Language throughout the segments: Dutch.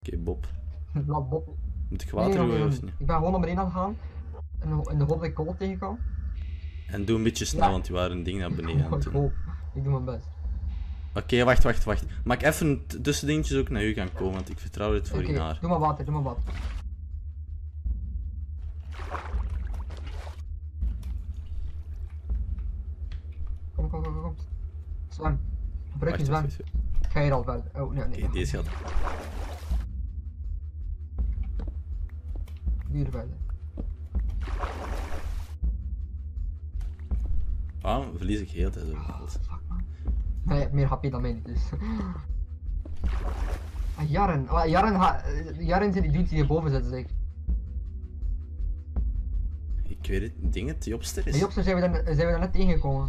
Oké, Bob. Laat Bob. Moet ik water gooien of niet? Ik ben gewoon naar beneden aan het gaan. In de hoop dat ik kool tegenkom. En doe een beetje snel, want die waren een ding naar beneden aan het Ik doen. hoop. Ik doe mijn best. Oké, wacht. Mag ik even tussendingetjes ook naar u gaan komen, want ik vertrouw dit voor je naar. Doe maar water, doe maar water. Kom. Zwem. Brugje zwem. Ik ga hier al verder. Oh, nee. Oké, deze gaat. Hier verder. Waarom verlies ik heel de tijd over alles? Fuck man. Hij heeft meer HP dan mij niet, dus. Jaren zijn die dudes die hierboven zitten, zeg. Ik weet het, dingen, die opster is. Die opster zijn we daar net tegengekomen.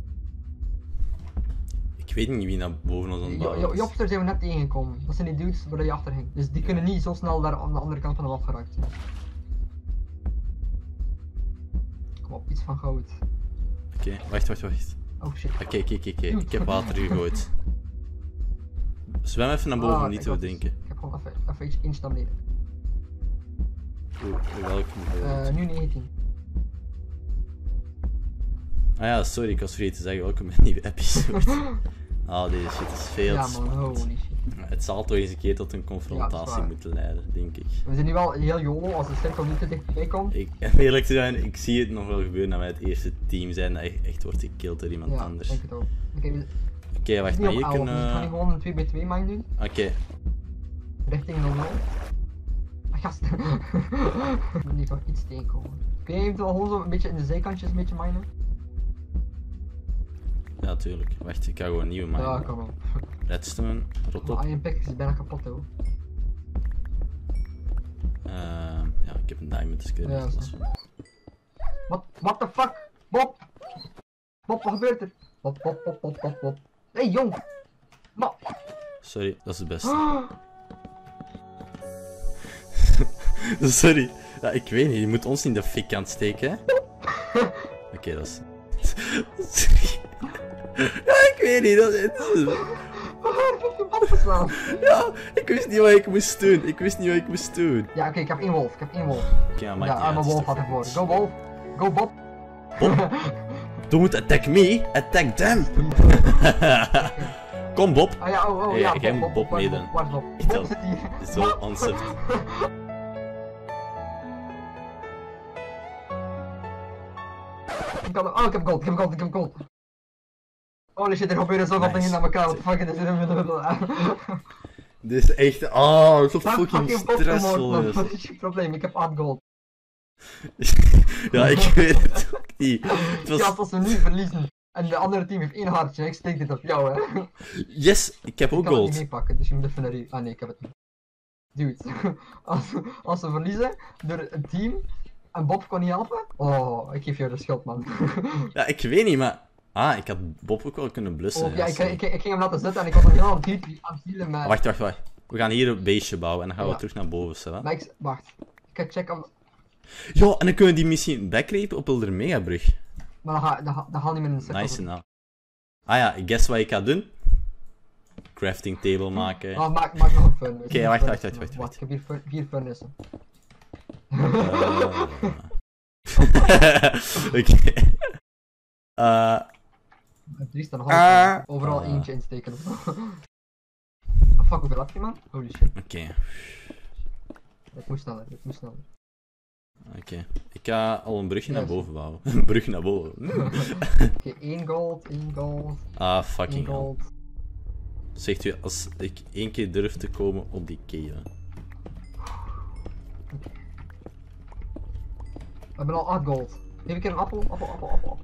Ik weet niet wie naar boven ons aan het bouwen is. Jopster zijn we net tegengekomen. Dat zijn die dudes waar je achter ging. Dus die kunnen niet zo snel daar aan de andere kant van de wand geraakt zijn. Kom op, iets van goud. Oké, wacht. Oh shit. Oké. Ik heb water gegooid. Zwem even naar boven om niet te verdrinken. Ik heb gewoon even iets installeren. Oeh, welke? Nu 19. Ah ja, sorry, ik was vergeten te zeggen welkom bij een nieuwe episode. Deze shit is veel Ja te man, spannend. holy shit. Het zal toch eens een keer tot een confrontatie waar. moeten leiden, denk ik. We zijn nu wel heel YOLO als de cirkel niet te dichtbij komt. Om eerlijk te zijn, ik zie het nog wel gebeuren dat wij het eerste team zijn dat echt wordt gekilld door iemand Ja, anders. denk het ook. Oké, wacht, maar hier kunnen... kunnen... Ik ga nu gewoon een 2x2 mine doen. Oké. Richting 0-0. Gast. Ik moet hier toch iets tegenkomen. Kun je eventueel gewoon zo een beetje in de zijkantjes een beetje minen? Ja, tuurlijk. Wacht, ik ga gewoon een nieuwe mine. Ja, kan wel. Redstone, rot op. Iron Pick is bijna kapot hoor. Ja, ik heb een diamond, dus ik weet Ja, niet dat is What the fuck? Bob! Bob, wat gebeurt er? Bob. Hey jong! Ma! Sorry, dat is het beste. Sorry. Ja, ik weet niet, je moet ons in de fik aan het steken, hè? Oké, dat is... Ja, ik weet niet, dat is... Ja, ik wist niet wat ik moest doen. Ja, oké, ik heb één wolf. Oké, maar Ja, mijn wolf gaat ervoor. Go wolf! Go Bob! Don't attack me, attack them! Kom Bob! Ah ja, oh Hey, ja, jij moet Bob meedoen. Waar is Bob? Ik Bob tel- zit hier. Dit is wel onsuft. Ik heb gold. Holy shit, er gebeuren zoveel Nice. dingen naar elkaar. What the fuck is dit? Dit is echt... Oh, zo fucking stressvol. Wat is je probleem? Ik heb 8 gold. Ja, ik weet het ook niet. Het Ja, was... als we nu verliezen en de andere team heeft 1 hartje, ik steek dit op jou, hè. Yes, ik heb ook Ik kan het niet gold. meepakken, dus je moet even naar u. Ah nee, ik heb het niet. Dude, als we verliezen door een team en Bob kon niet helpen, oh, ik geef jou de schuld, man. Ja, ik weet niet, maar... Ah, ik had Bob ook wel kunnen blussen. Oh, ja, ik sorry. ging hem laten zitten en ik was nog heel aan het healen met... Wacht. We gaan hier een beestje bouwen en dan gaan we Ja. terug naar boven, zo, hè? Maar wacht, ik ga checken of... Ja, en dan kunnen we die misschien backrepen op Wilder Megabrug. Maar dat gaat niet meer in de cirkel. Nice, nou. Ah ja, guess wat ik ga doen? Crafting table maken. Oh, maak nog een furnace. Oké, wacht. Wacht, ik heb hier 4 furnaces. Oké. Dries, dan ga ik overal eentje insteken. Ah, fuck, hoeveel heb je, man? Holy shit. Oké. Ik moet sneller. Oké. Ik ga al een brugje naar Yes. boven bouwen. Een brug naar boven. Oké, 1 gold. Ah, 1 fucking hell. gold. Zegt u, als ik 1 keer durf te komen op die cave. We hebben al 8 gold. Geef ik een appel? Appel.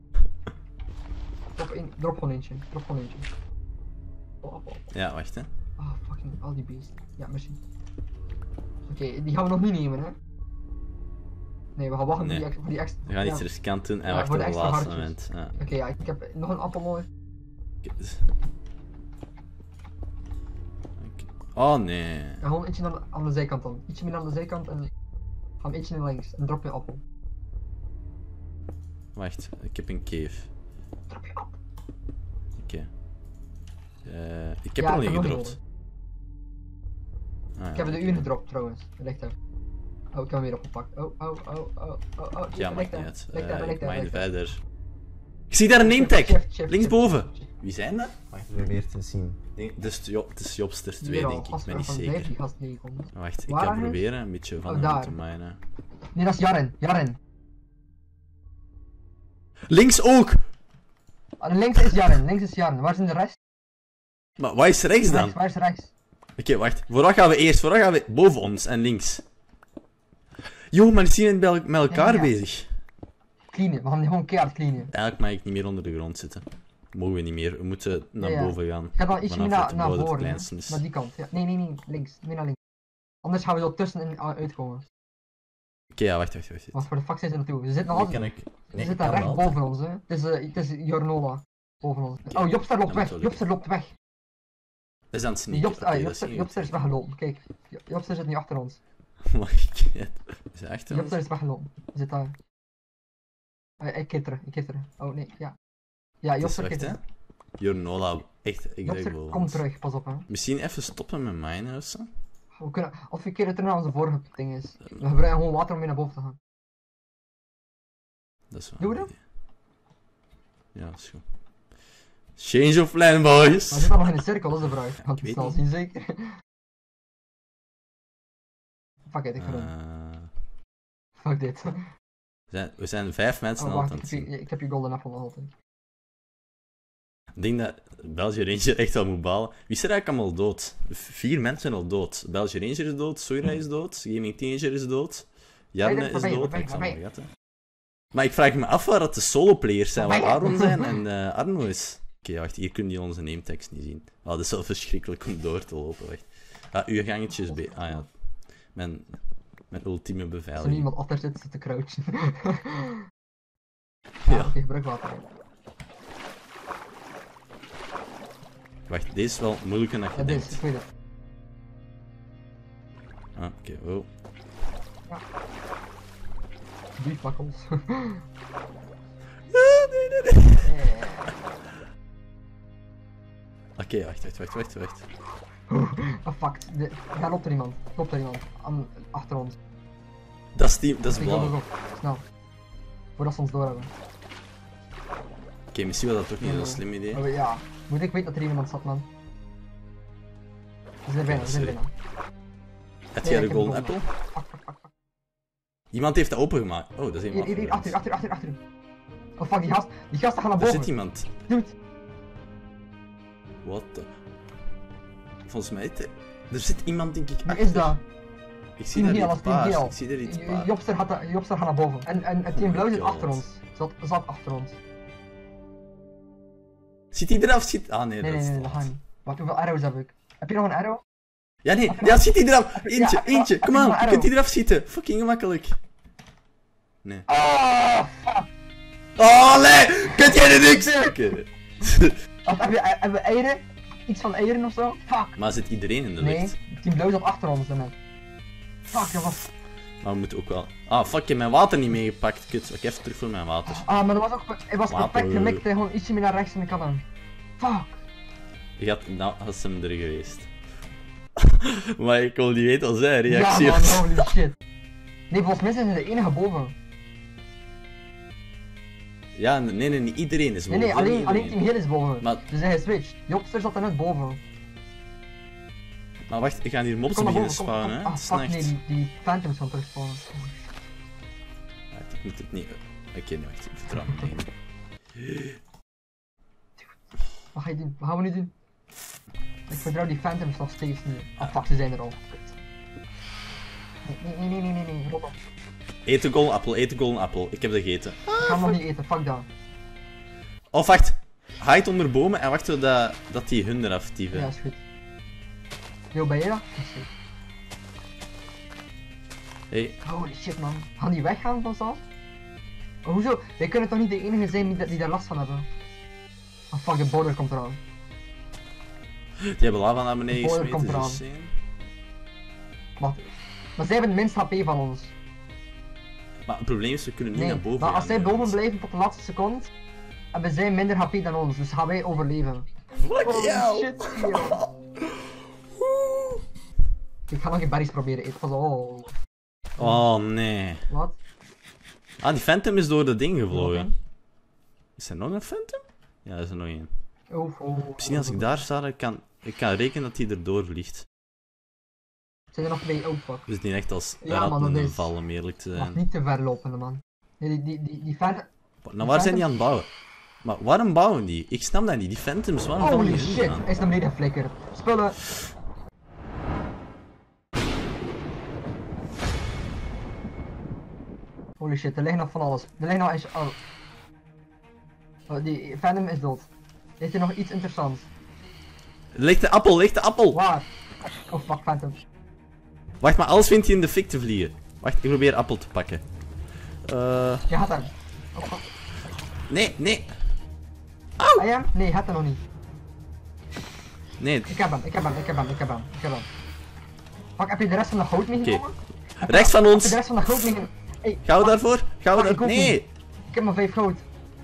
Drop gewoon eentje. Appel. Ja, wacht hè. Ah, fucking, al die beesten. Ja, merci. Oké, die gaan we nog niet nemen, hè? Nee, we gaan wachten Nee. voor die extra... We gaan iets ja. riskant doen en Ja, wachten voor op de het extra laatste hartjes. moment. Ja. Oké, ja, ik heb nog een appel nodig. Oké, dus- Oké. Oh nee. En gewoon ietsje aan de zijkant dan. Ietsje meer aan de zijkant en ga hem ietsje naar links. En drop je appel. Wacht, ik heb een cave. Drop je appel. Oké. Ik heb Ja, er al ik een heb nog gedropt. Ik heb de uur gedropt trouwens. Ligt daar. Oh, ik heb hem weer opgepakt. Oh. Ja, maakt niet uit. Ik mag ligt verder. Ik zie daar een name tag! Linksboven! Wie zijn dat? Wacht, probeer te zien. Het is Jobster 2, denk ik. Ik ben niet zeker. Die gast tegenkomt. Wacht, ik Waar ga is? proberen een beetje van Oh, hem daar. te minen. Nee, dat is Jaren. Links ook! Links is Jaren. Waar zijn de rest? Maar wat is rechts dan? Waar is rechts? Oké, wacht. Voordat gaan we eerst. Voordat gaan we boven ons en links. Yo, maar die zijn met elkaar Ja. bezig. Cleanen, we gaan die gewoon keihard cleanen. Eigenlijk mag ik niet meer onder de grond zitten. Mogen we niet meer. We moeten naar Ja. boven gaan. Ik ga dan ietsje meer Vanaf het naar gebouw dat het voren, kleinste is. naar die kant. Ja. Nee, links. Meer naar links. Anders gaan we zo tussenin uitkomen. Oké, ja, wacht. Want voor de fuck zijn ze naartoe? Ze zitten Nu altijd. kan ik... Ze Nee, zitten kan recht wel. boven ons, hè. Het is Jornola. Boven ons. Oh, Jobster loopt Ja, weg. natuurlijk. Jobster loopt weg. Dat is aan het sneaken. Jobster is weggelopen. Kijk, Jobster zit nu achter ons. Mag ik het? Is hij achter ons? Jobster is weggelopen. Hij zit daar. Ik kitteren. Oh nee, ja. Ja, Het is Jobster weg, hè? kitteren. Jornola, echt, ik denk Jobster, wel. kom terug, pas op hè. Misschien even stoppen met minen of zo? We kunnen, of we keren terug naar onze vorige ding is. We gebruiken gewoon water om weer naar boven te gaan. Dat is wel Doen we een dat? idee. Ja, dat is goed. Change of plan, Maar we boys! zitten nog in een cirkel, dat is de vraag. Gaan Ik we weet snel niet. zien, zeker? Fuck it, ik ga doen. Fuck dit. We zijn 5 mensen Oh, al wacht, aan het zien. ik heb je golden apple nog altijd. Ik denk dat België Ranger echt wel moet balen. Wie is er eigenlijk allemaal dood? 4 mensen zijn al dood. België Ranger is dood, Soira is dood, Gaming Teenager is dood, Jarne is Voorbij, dood. voorbij, Ik zal voorbij. maar gatten. Maar ik vraag me af waar dat de soloplayers zijn, waar Voorbij. Aaron zijn en Arno is. Oké, wacht, hier kunnen jullie onze nametekst niet zien. Oh, dat is wel verschrikkelijk om door te lopen, wacht. Ah, uw gangetje is bij... Ah ja, mijn ultieme Als er beveiliging. iemand achter zit te crouchen. Ja. Oké, gebruik water. Wacht, deze is wel moeilijker dan je Ja, dit denkt. is, ik weet het. Ah, oké, wow. Beefbakkels. Nee. Oké, wacht. Oh fuck, daar loopt er iemand. Achter ons. Dat is team, dat is Go, blauw. go, go. Snel. Voordat ze ons door hebben. Oké, misschien was dat toch niet zo'n slim idee. Oh, ja, moet ik weten dat er hier iemand zat, man. We zijn er bijna, we zijn er sorry. bijna. Heb Nee, jij ik de heb golden de apple? Fuck. Iemand heeft dat opengemaakt. Oh, dat is iemand. Hier, achter u. Oh fuck, die gasten gaan naar Er boven. zit iemand. Dude. What the... Volgens mij... Er zit iemand, denk ik, Wie achter. is dat? Ik zie Team daar Geel, iets als Team paars. Geel. Ik zie daar iets paars. Jobster gaat naar boven. En het team blauw zit God. achter ons. Zat achter ons. Zit hij eraf? Ah nee, Nee, dat is te dat gaat laat. niet. Wacht, hoeveel arrows heb ik? Heb je nog een arrow? Ja, nee. Ja, schiet hij eraf. Eentje, heb je nog kom een aan. Je arrow? kunt hij eraf schieten. Fucking gemakkelijk. Nee. Oh, fuck. Oh, nee. Kunt jij er niks? Oké. Hebben we eieren? Iets van eieren of zo? Fuck. Maar zit iedereen in de Nee, lucht? team blauw zat achter ons daarnet. Fuck, dat was... Maar we moeten ook wel... Ah, fuck, ik heb mijn water niet meegepakt. Kut, ik even terug voor mijn water. Ah, maar dat was ook... Het was Water. perfect gemikt, hè. Gewoon ietsje meer naar rechts en ik had hem. Fuck. Nou, had ze hem er geweest. Maar ik wil niet weten als hij Ja man, reageert. holy shit. Nee, volgens mij zijn ze de enige boven. Ja, nee, niet iedereen is Nee, boven. alleen Iedereen. team Geel is boven. Maar- Dus hij geswitcht. Jobster zat er net boven. Maar wacht, ik ga hier mobs Kom naar beginnen boven, kom. spawnen, hè. Ah, Het is fuck, nacht. nee, die phantoms gaan terug spawnen. Wacht, ik moet het niet... Oké, nee, wacht, ik vertrouw me niet. Wat ga je doen? Wat gaan we nu doen? Ik vertrouw die phantoms nog steeds niet. Ah fuck, ze zijn er al. Kut. Nee, rot op. Eet de golden appel. Ik heb dat gegeten. Ik ga hem nog niet eten, fuck dat. Oh, wacht. Hide onder bomen en wachten dat die hun eraf dieven. Ja, is goed. Yo, ben je dat? Dat is goed. Hey, Holy shit man. Gaan die weggaan vanzelf? Oh, hoezo? Wij kunnen toch niet de enige zijn die daar last van hebben? Ah fuck, de border komt eraan. die hebben lava naar beneden De border gesmeten. komt Dus, Wacht. Maar zij hebben het minst HP van ons. maar het probleem is, we kunnen niet Nee, naar boven maar gaan. als zij boven blijven tot de laatste seconde, hebben zij minder HP dan ons, dus gaan wij overleven. Fuck Holy jou! shit, yo. Ik ga nog geen berries proberen eten. Pas op. Oh nee. Wat? Ah, die Phantom is door dat ding gevlogen. Oké. Is er nog een Phantom? Ja, er is er nog één. Misschien als ik daar sta, ik kan rekenen dat hij erdoor vliegt. Zijn er nog 2? Oh fuck. We zitten niet echt als Ja, ratten man, in dat een is- val, om eerlijk te Mag zijn. niet te ver lopen, man. Nee, die Phantom... Nou, waar zijn die aan het bouwen? Maar waarom bouwen die? Ik snap dat niet. Die Phantoms, waarom vallen Holy die shit, aan? hij is naar beneden geflikkerd. Spullen. Holy shit, er ligt nog van alles. Er ligt nog eens... Oh, die Phantom is dood. Heeft er nog iets interessants? Ligt de appel, ligt de appel! Waar? Oh fuck, Phantom. Wacht, maar alles vindt hij in de fik te vliegen. Wacht, ik probeer appel te pakken. Je had hem. Oh fuck. Nee, nee, Heb je hem? Nee, je had hem nog niet. nee. Ik heb hem. Fuck, heb je de rest van de goud meegenomen? Rechts van Heb je ons. de rest van de goud meegenomen? Hey, Gaan we fuck, daarvoor? Gaan we Fuck, ik daar... ook Nee! niet. Ik heb maar 5 goud.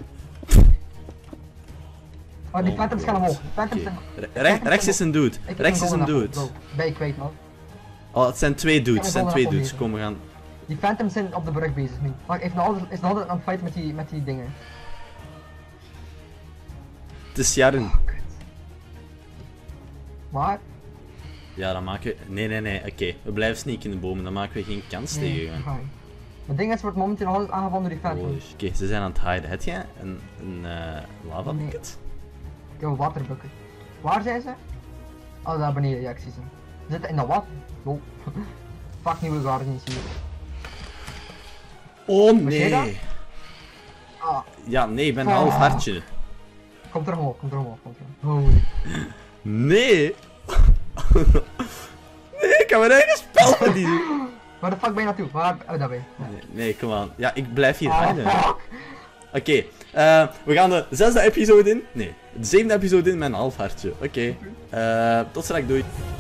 Oh, die Oh Phantoms gaan God. omhoog. Phantoms Oké. zijn... Rechts is een dude. Ik heb Rechts een is een golden dude. apple, bro. Ben je kwijt, man. Oh, het zijn twee dudes. Het Ik zijn heb een twee golden dudes. apple Kom, we gaan... Die Phantoms zijn op de brug bezig nu. Maar is nog altijd aan het fighten met die dingen. Het is Jarren. Oh, kut. Waar? Ja, dan maken we... Nee. Oké, we blijven sneaken in de bomen. Dan maken we geen kans tegen hen. fijn. Het ding is, wordt momenteel nog altijd aangevallen door die Phantoms. Oké, ze zijn aan het hiden. Heb jij een lava Nee. bucket? Ik heb een waterbucket. Waar zijn ze? Oh, daar beneden, ja, ik zie ze. Ze zitten in dat water. Lol. Fuck nieuwe gardens hier. Oh Was jij dat? nee! Ah, Ja, nee, ik ben een Ah. half hartje. komt er omhoog. Holy. Nee! Nee, ik heb mijn eigen spel verdienen. Waar de fuck ben je naartoe? Waar? Oh, daar ben je. Nee, kom aan. Ja, ik blijf hier Ah, hiden. fuck. Oké, we gaan de 6e episode in. Nee, de 7e episode in met een half hartje. Oké, tot straks, doei.